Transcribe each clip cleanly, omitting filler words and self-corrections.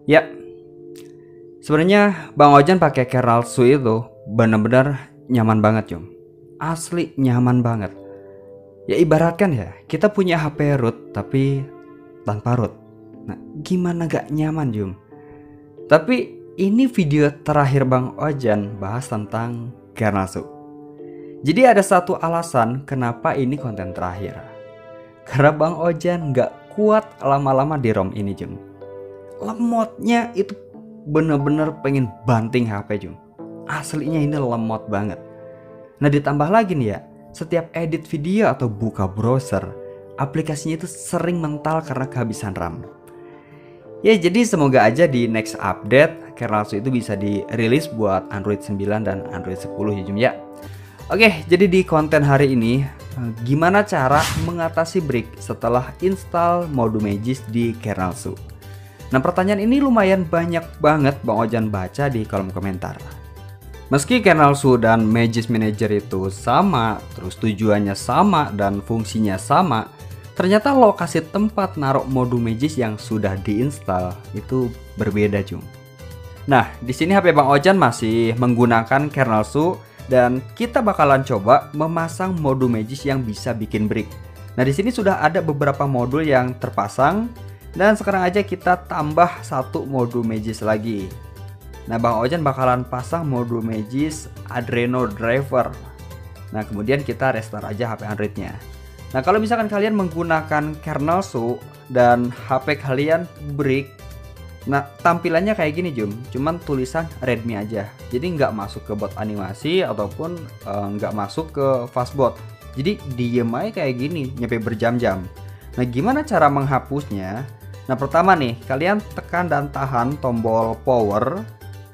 Ya, sebenarnya Bang Ojan pakai kernel Su itu bener-bener nyaman banget, Jum. Asli nyaman banget. Ya ibaratkan ya, kita punya HP root tapi tanpa root. Nah, gimana gak nyaman, Jum? Tapi ini video terakhir Bang Ojan bahas tentang kernel Su. Jadi ada satu alasan kenapa ini konten terakhir. Karena Bang Ojan gak kuat lama-lama di ROM ini, Jum. Lemotnya itu bener-bener pengen banting HP, Jum. Aslinya ini lemot banget. Nah ditambah lagi nih ya, setiap edit video atau buka browser, aplikasinya itu sering mental karena kehabisan RAM. Ya jadi semoga aja di next update kernel Su itu bisa dirilis buat Android 9 dan Android 10 ya Jum ya. Oke, jadi di konten hari ini gimana cara mengatasi break setelah install mode Magisk di kernel Su. Nah pertanyaan ini lumayan banyak banget Bang Ojan baca di kolom komentar. Meski kernel Su dan Magisk Manager itu sama, terus tujuannya sama dan fungsinya sama, ternyata lokasi tempat naruh mode Magisk yang sudah diinstal itu berbeda, Jung. Nah, di sini HP Bang Ojan masih menggunakan kernel Su dan kita bakalan coba memasang mode Magisk yang bisa bikin break. Nah, di sini sudah ada beberapa modul yang terpasang dan sekarang aja kita tambah satu mode Magisk lagi. Nah, Bang Ojan bakalan pasang mode Magisk Adreno Driver. Nah, kemudian kita restart aja HP Androidnya. Nah, kalau misalkan kalian menggunakan kernel Su dan HP kalian break, nah tampilannya kayak gini Jum, cuman tulisan Redmi aja. Jadi nggak masuk ke bot animasi ataupun nggak masuk ke fastbot. Jadi diem aja kayak gini, nyampe berjam-jam. Nah, gimana cara menghapusnya? Nah, pertama nih, kalian tekan dan tahan tombol power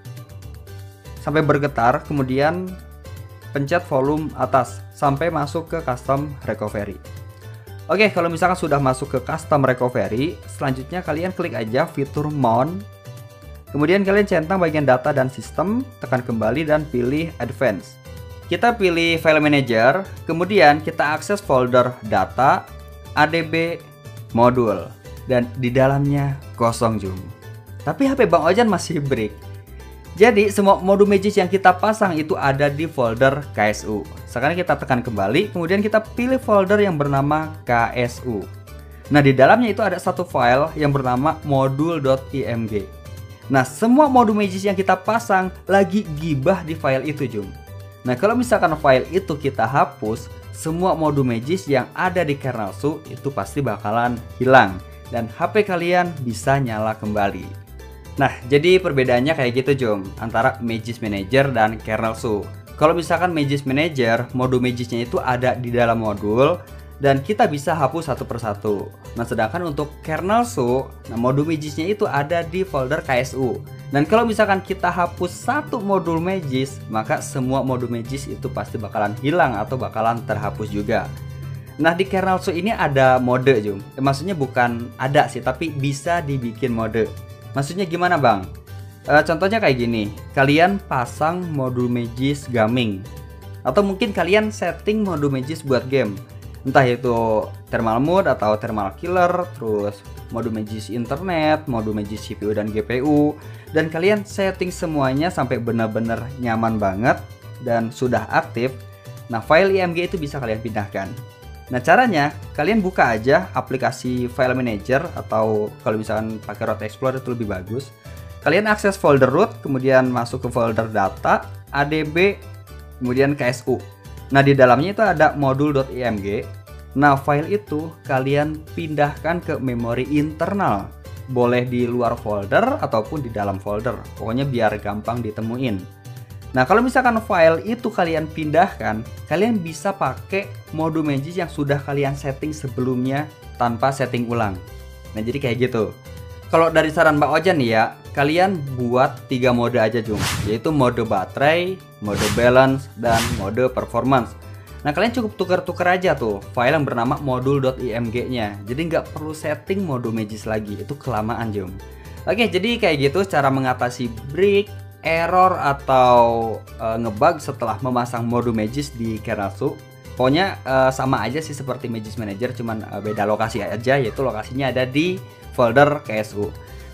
sampai bergetar, kemudian pencet volume atas sampai masuk ke custom recovery. Oke, kalau misalkan sudah masuk ke custom recovery, selanjutnya kalian klik aja fitur mount. Kemudian kalian centang bagian data dan sistem, tekan kembali dan pilih advance. Kita pilih file manager, kemudian kita akses folder data, adb, modul, dan di dalamnya kosong Jum. Tapi HP Bang Ojan masih break. Jadi semua mode Magisk yang kita pasang itu ada di folder KSU. Sekarang kita tekan kembali, kemudian kita pilih folder yang bernama KSU. Nah, di dalamnya itu ada satu file yang bernama modul.img. Nah, semua mode Magisk yang kita pasang lagi gibah di file itu, Jum. Nah, kalau misalkan file itu kita hapus, semua mode Magisk yang ada di kernel Su itu pasti bakalan hilang dan HP kalian bisa nyala kembali. Nah, jadi perbedaannya kayak gitu Jum, antara Magisk Manager dan kernel Su. Kalau misalkan Magisk Manager, mode Magisknya itu ada di dalam modul dan kita bisa hapus satu persatu. Nah, sedangkan untuk kernel Su, nah mode Magisknya itu ada di folder KSU. Dan kalau misalkan kita hapus satu modul Magisk, maka semua mode Magisk itu pasti bakalan hilang atau bakalan terhapus juga. Nah, di kernel Su ini ada mode Jum. Maksudnya bukan ada sih, tapi bisa dibikin mode. Maksudnya gimana Bang? Contohnya kayak gini, kalian pasang modul Magisk Gaming, atau mungkin kalian setting modul Magisk buat game, entah itu thermal mode atau thermal killer, terus modul Magisk internet, modul Magisk CPU dan GPU, dan kalian setting semuanya sampai benar-benar nyaman banget dan sudah aktif. Nah, file IMG itu bisa kalian pindahkan. Nah, caranya kalian buka aja aplikasi file manager, atau kalau misalkan pakai Root Explorer itu lebih bagus. Kalian akses folder root, kemudian masuk ke folder data, adb, kemudian KSU. Nah, di dalamnya itu ada modul.img. Nah, file itu kalian pindahkan ke memori internal. Boleh di luar folder ataupun di dalam folder. Pokoknya biar gampang ditemuin. Nah, kalau misalkan file itu kalian pindahkan, kalian bisa pakai mode Magisk yang sudah kalian setting sebelumnya tanpa setting ulang. Nah, jadi kayak gitu. Kalau dari saran Mbak Ojan nih ya, kalian buat 3 mode aja Jung, yaitu mode baterai, mode balance, dan mode performance. Nah, kalian cukup tukar-tukar aja tuh file yang bernama modul.img-nya. Jadi nggak perlu setting mode Magisk lagi, itu kelamaan Jung. Oke, jadi kayak gitu cara mengatasi break, error atau ngebug setelah memasang mode Magisk di kernel Su. Pokoknya sama aja sih seperti Magisk Manager, cuman beda lokasi aja, yaitu lokasinya ada di folder KSU.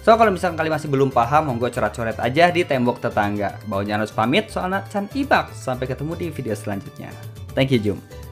So kalau misalkan kalian masih belum paham, monggo coret-coret aja di tembok tetangga. Bawanya harus pamit soalnya Chan Ibak. Sampai ketemu di video selanjutnya. Thank you Jum.